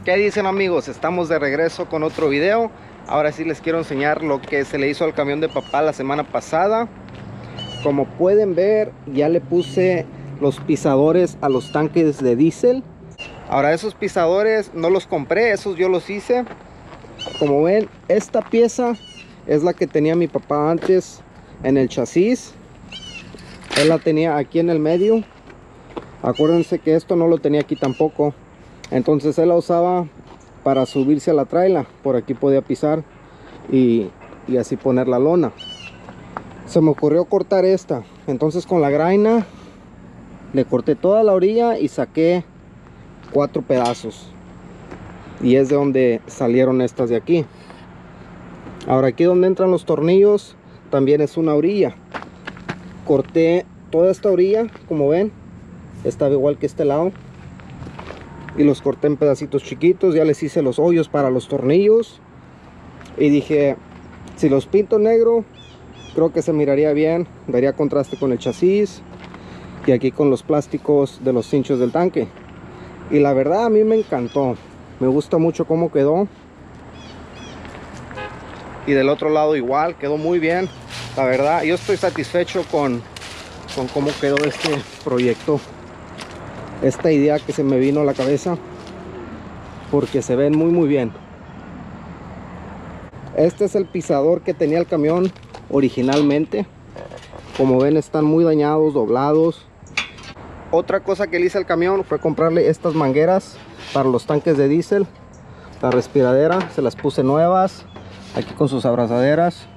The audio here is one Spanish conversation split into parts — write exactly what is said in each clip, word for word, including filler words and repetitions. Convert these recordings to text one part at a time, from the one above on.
¿Qué dicen, amigos? Estamos de regreso con otro video. Ahora sí les quiero enseñar lo que se le hizo al camión de papá la semana pasada. Como pueden ver, ya le puse los pisadores a los tanques de diésel. Ahora esos pisadores no los compré, esos yo los hice. Como ven, esta pieza es la que tenía mi papá antes en el chasis. Él la tenía aquí en el medio. Acuérdense que esto no lo tenía aquí tampoco. Entonces él la usaba para subirse a la traila. Por aquí podía pisar y, y así poner la lona. Se me ocurrió cortar esta. Entonces con la graina le corté toda la orilla y saqué cuatro pedazos. Y es de donde salieron estas de aquí. Ahora aquí donde entran los tornillos también es una orilla. Corté toda esta orilla, como ven. Estaba igual que este lado. Y los corté en pedacitos chiquitos. Ya les hice los hoyos para los tornillos. Y dije, si los pinto negro, creo que se miraría bien. Daría contraste con el chasis. Y aquí con los plásticos de los cinchos del tanque. Y la verdad a mí me encantó. Me gusta mucho cómo quedó. Y del otro lado igual, quedó muy bien. La verdad, yo estoy satisfecho con, con cómo quedó este proyecto. Esta idea que se me vino a la cabeza, porque se ven muy muy bien. Este es el pisador que tenía el camión originalmente. Como ven, están muy dañados, doblados. Otra cosa que le hice al camión fue comprarle estas mangueras para los tanques de diésel. La respiradera se las puse nuevas, aquí con sus abrazaderas.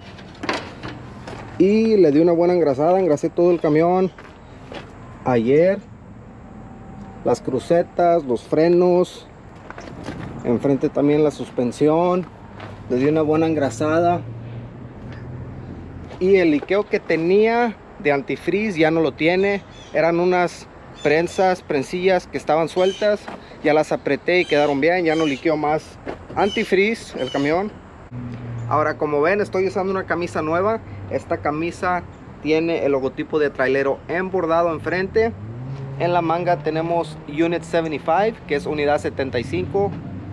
Y le di una buena engrasada, engrasé todo el camión ayer. Las crucetas, los frenos, enfrente también la suspensión. Le di una buena engrasada. Y el liqueo que tenía de antifreeze ya no lo tiene. Eran unas prensas, prensillas que estaban sueltas. Ya las apreté y quedaron bien. Ya no liqueó más antifreeze el camión. Ahora, como ven, estoy usando una camisa nueva. Esta camisa tiene el logotipo de trailero embordado enfrente. En la manga tenemos Unit setenta y cinco, que es unidad setenta y cinco.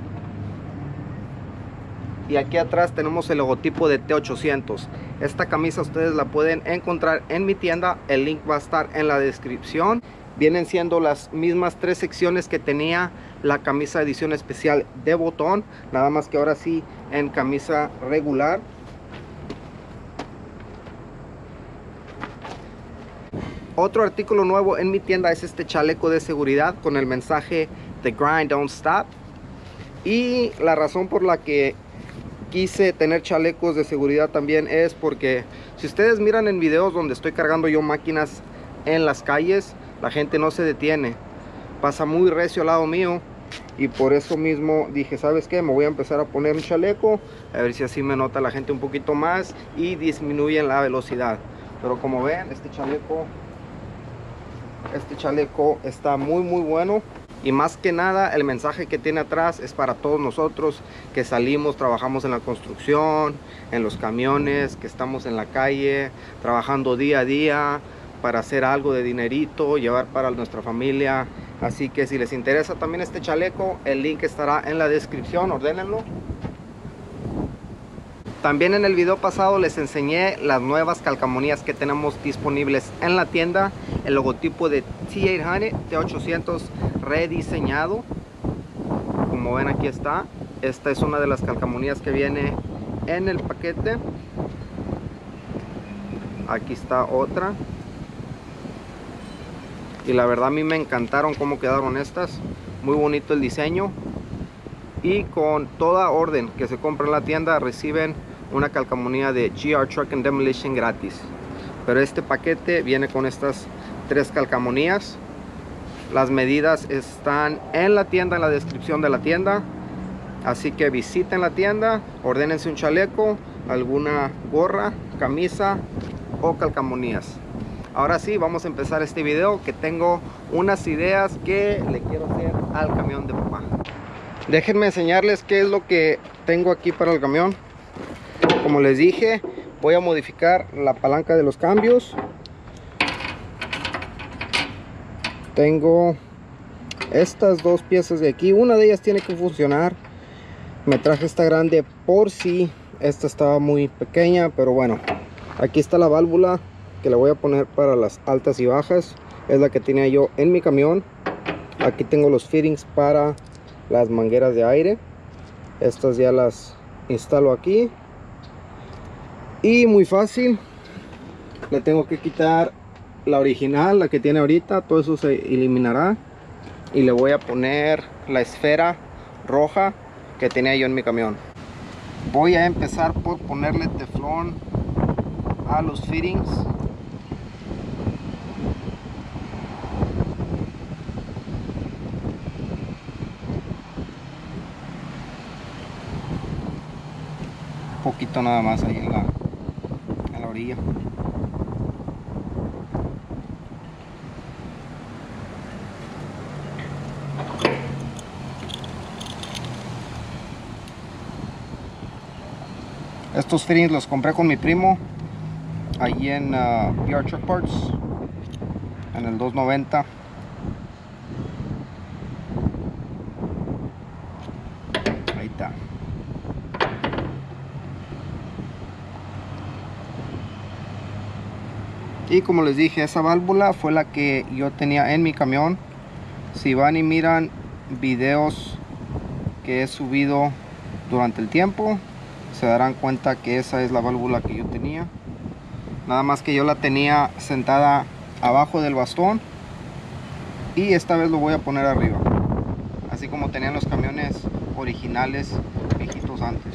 Y aquí atrás tenemos el logotipo de T ochocientos. Esta camisa ustedes la pueden encontrar en mi tienda. El link va a estar en la descripción. Vienen siendo las mismas tres secciones que tenía la camisa edición especial de botón. Nada más que ahora sí en camisa regular. Otro artículo nuevo en mi tienda es este chaleco de seguridad con el mensaje The Grind Don't Stop. Y la razón por la que quise tener chalecos de seguridad también es porque si ustedes miran en videos donde estoy cargando yo máquinas en las calles, la gente no se detiene. Pasa muy recio al lado mío. Y por eso mismo dije, ¿sabes qué? Me voy a empezar a poner un chaleco. A ver si así me nota la gente un poquito más y disminuyen la velocidad. Pero como ven, este chaleco... Este chaleco está muy muy bueno. Y más que nada el mensaje que tiene atrás es para todos nosotros que salimos, trabajamos en la construcción, en los camiones, que estamos en la calle trabajando día a día para hacer algo de dinerito, llevar para nuestra familia. Así que si les interesa también este chaleco, el link estará en la descripción, ordénenlo. También en el video pasado les enseñé las nuevas calcamonías que tenemos disponibles en la tienda. El logotipo de T ochocientos, T ochocientos rediseñado. Como ven, aquí está. Esta es una de las calcamonías que viene en el paquete. Aquí está otra. Y la verdad a mí me encantaron cómo quedaron estas. Muy bonito el diseño. Y con toda orden que se compra en la tienda reciben una calcamonía de G R Truck and Demolition gratis. Pero este paquete viene con estas tres calcamonías. Las medidas están en la tienda, en la descripción de la tienda. Así que visiten la tienda, ordénense un chaleco, alguna gorra, camisa o calcamonías. Ahora sí, vamos a empezar este video, que tengo unas ideas que le quiero hacer al camión de papá. Déjenme enseñarles qué es lo que tengo aquí para el camión. Como les dije, voy a modificar la palanca de los cambios. Tengo estas dos piezas de aquí, una de ellas tiene que funcionar. Me traje esta grande por si esta estaba muy pequeña, pero bueno, aquí está la válvula que le voy a poner para las altas y bajas. Es la que tenía yo en mi camión. Aquí tengo los fittings para las mangueras de aire. Estas ya las instalo aquí. Y muy fácil, le tengo que quitar la original, la que tiene ahorita. Todo eso se eliminará. Y le voy a poner la esfera roja que tenía yo en mi camión. Voy a empezar por ponerle teflón a los fittings. Un poquito nada más ahí en la, en la orilla. Estos fittings los compré con mi primo allí en uh, B R Truck Parts en el dos noventa. Ahí está. Y como les dije, esa válvula fue la que yo tenía en mi camión. Si van y miran videos que he subido durante el tiempo, se darán cuenta que esa es la válvula que yo tenía. Nada más que yo la tenía sentada abajo del bastón y esta vez lo voy a poner arriba, así como tenían los camiones originales viejitos antes.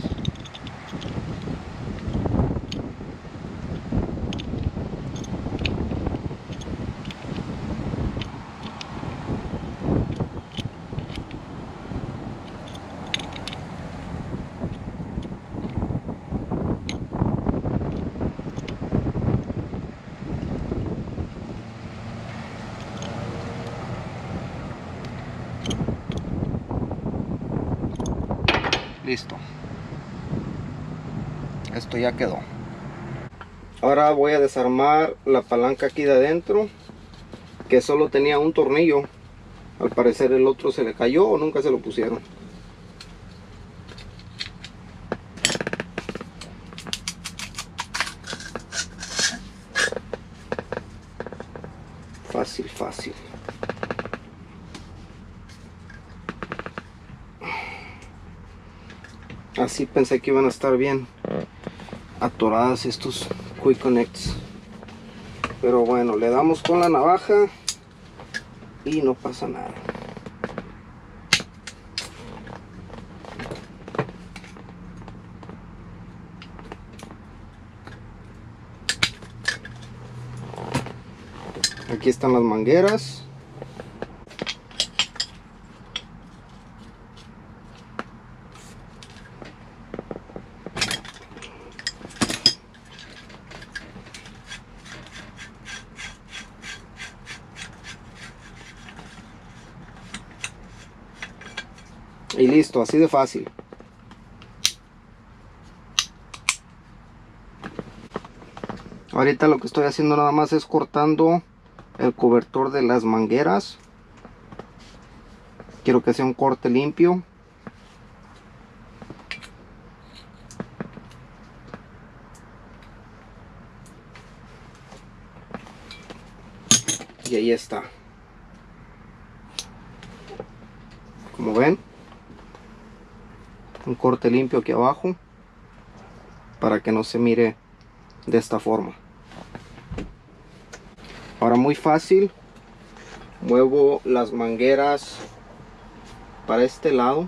Listo, esto ya quedó. Ahora voy a desarmar la palanca aquí de adentro, que solo tenía un tornillo. Al parecer el otro se le cayó o nunca se lo pusieron. Fácil, fácil. Así pensé que iban a estar bien atoradas estos Quick Connects, pero bueno, le damos con la navaja y no pasa nada. Aquí están las mangueras. Y listo, así de fácil. Ahorita lo que estoy haciendo nada más es cortando el cobertor de las mangueras. Quiero que sea un corte limpio. Y ahí está. Como ven, un corte limpio aquí abajo para que no se mire de esta forma. Ahora muy fácil, muevo las mangueras para este lado.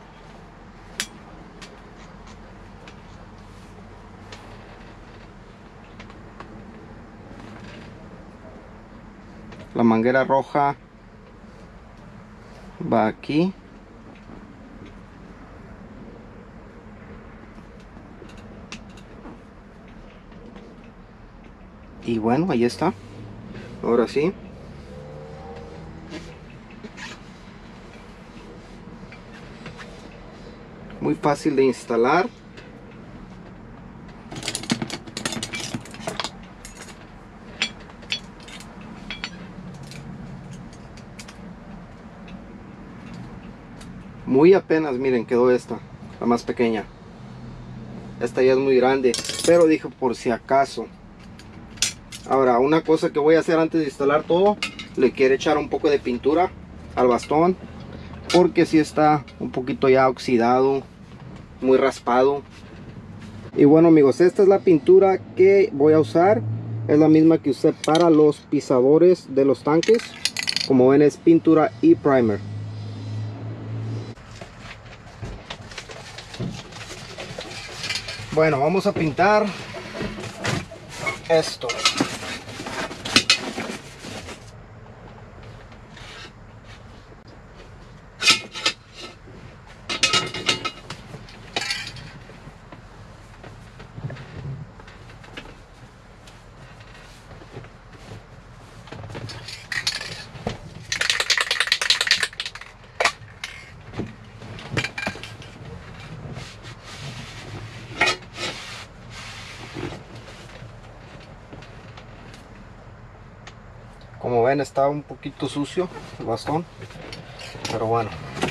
La manguera roja va aquí. Y bueno, ahí está. Ahora sí. Muy fácil de instalar. Muy apenas, miren, quedó esta, la más pequeña. Esta ya es muy grande, pero dije por si acaso. Ahora, una cosa que voy a hacer antes de instalar todo, le quiero echar un poco de pintura al bastón, porque si está un poquito ya oxidado, muy raspado. Y bueno amigos, esta es la pintura que voy a usar. Es la misma que usé para los pisadores de los tanques. Como ven, es pintura y primer. Bueno, vamos a pintar esto. Como ven, está un poquito sucio el bastón, pero bueno.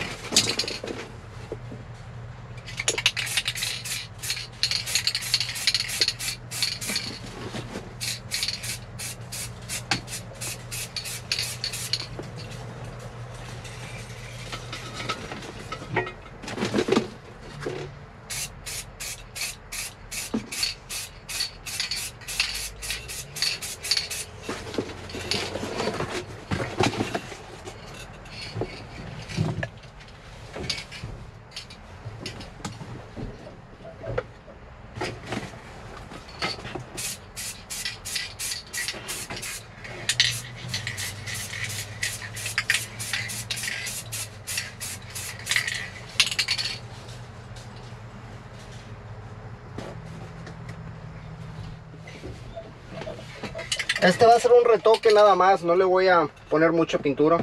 Este va a ser un retoque nada más, no le voy a poner mucha pintura.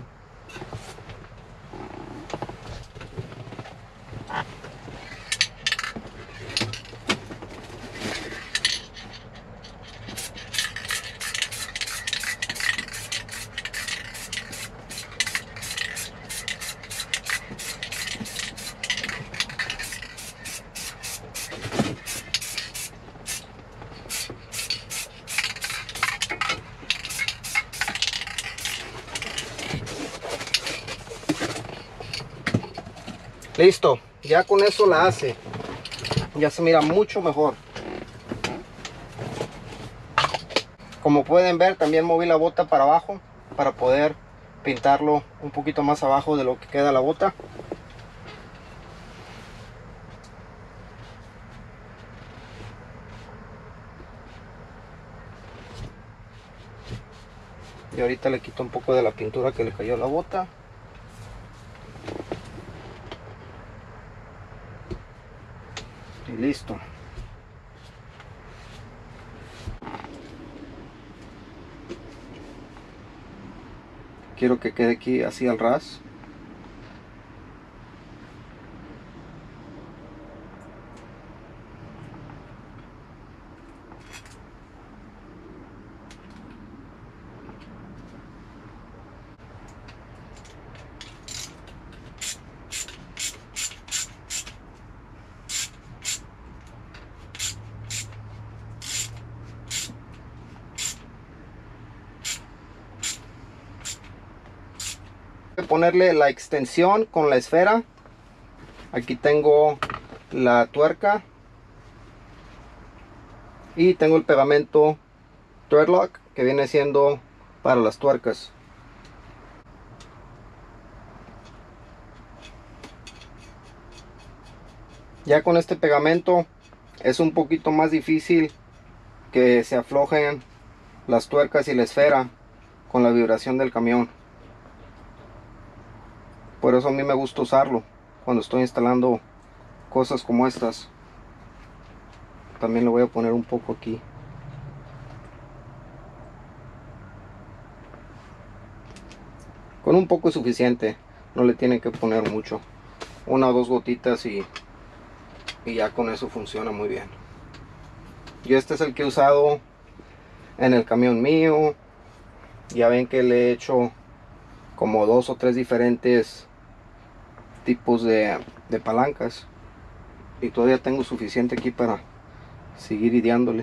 Listo, ya con eso la hace. Ya se mira mucho mejor. Como pueden ver, también moví la bota para abajo para poder pintarlo un poquito más abajo de lo que queda la bota. Y ahorita le quito un poco de la pintura que le cayó a la bota. Y listo. Quiero que quede aquí así al ras. Ponerle la extensión con la esfera. Aquí tengo la tuerca y tengo el pegamento Threadlock que viene siendo para las tuercas. Ya con este pegamento es un poquito más difícil que se aflojen las tuercas y la esfera con la vibración del camión. Por eso a mí me gusta usarlo cuando estoy instalando cosas como estas. También le voy a poner un poco aquí. Con un poco es suficiente, no le tienen que poner mucho. Una o dos gotitas y, y ya con eso funciona muy bien. Y este es el que he usado en el camión mío. Ya ven que le he hecho como dos o tres diferentes tipos de, de palancas, y todavía tengo suficiente aquí para seguir ideándole.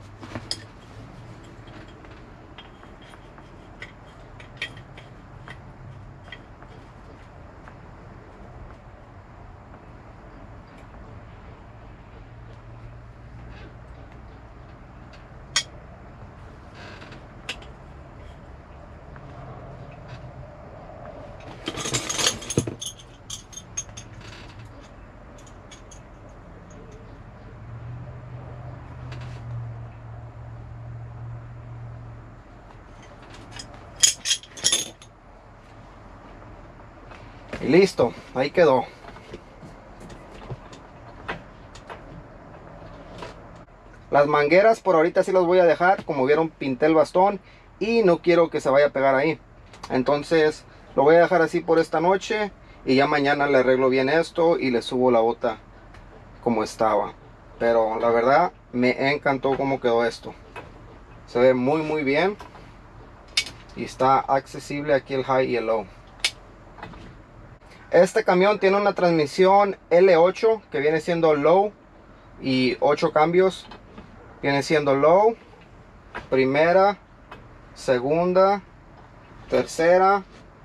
Y listo, ahí quedó. Las mangueras por ahorita sí las voy a dejar. Como vieron, pinté el bastón y no quiero que se vaya a pegar ahí. Entonces lo voy a dejar así por esta noche, y ya mañana le arreglo bien esto y le subo la bota como estaba. Pero la verdad me encantó cómo quedó esto. Se ve muy muy bien y está accesible aquí el high y el low. Este camión tiene una transmisión L ocho que viene siendo low, y ocho cambios. Viene siendo low, primera, segunda, tercera,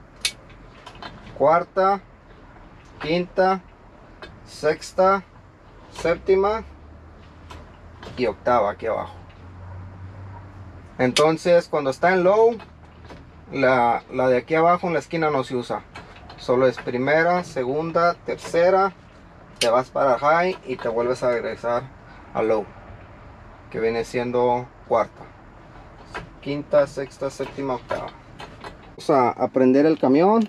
cuarta, quinta, sexta, séptima y octava aquí abajo. Entonces cuando está en low, la, la de aquí abajo en la esquina no se usa. Solo es primera, segunda, tercera, te vas para high y te vuelves a regresar a low, que viene siendo cuarta, quinta, sexta, séptima, octava. Vamos a aprender el camión.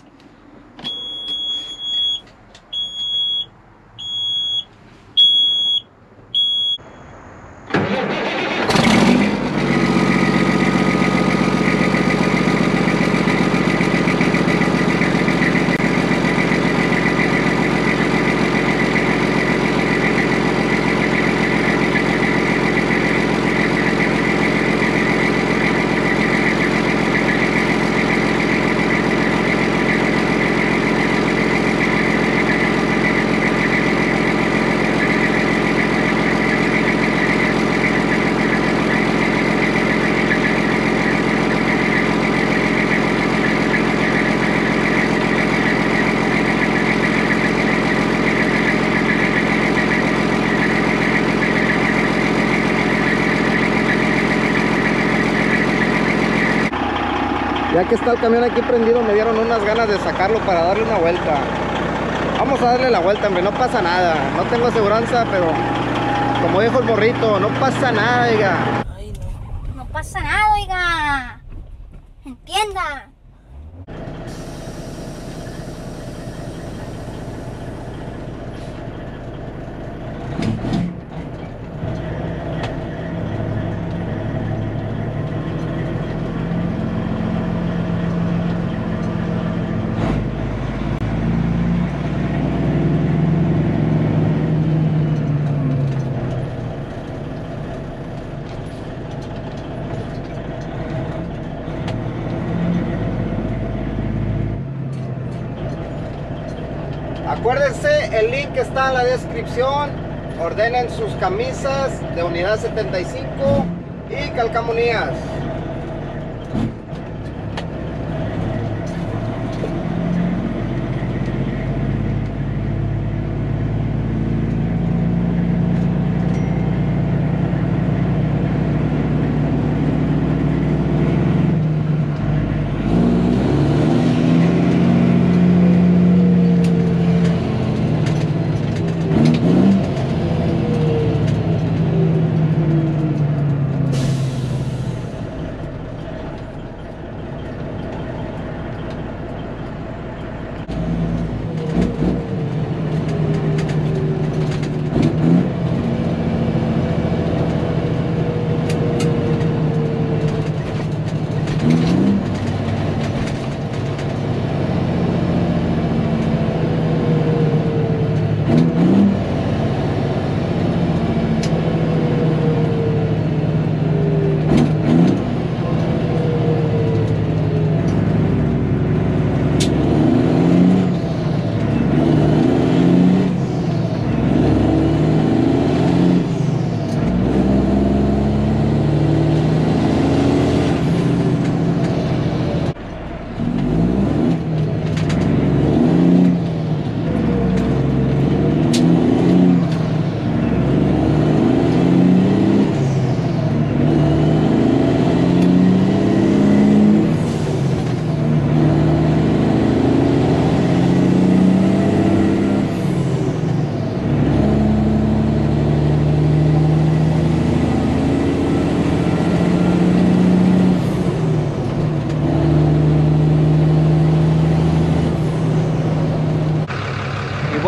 Ya que está el camión aquí prendido, me dieron unas ganas de sacarlo para darle una vuelta. Vamos a darle la vuelta, hombre, no pasa nada. No tengo aseguranza, pero como dijo el morrito, no pasa nada, oiga. Ay, no. No pasa nada, oiga. Entienda. Acuérdense, el link está en la descripción. Ordenen sus camisas de unidad setenta y cinco y calcamonías.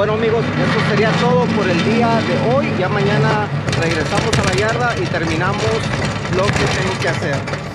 Bueno amigos, eso sería todo por el día de hoy. Ya mañana regresamos a la yarda y terminamos lo que tengo que hacer.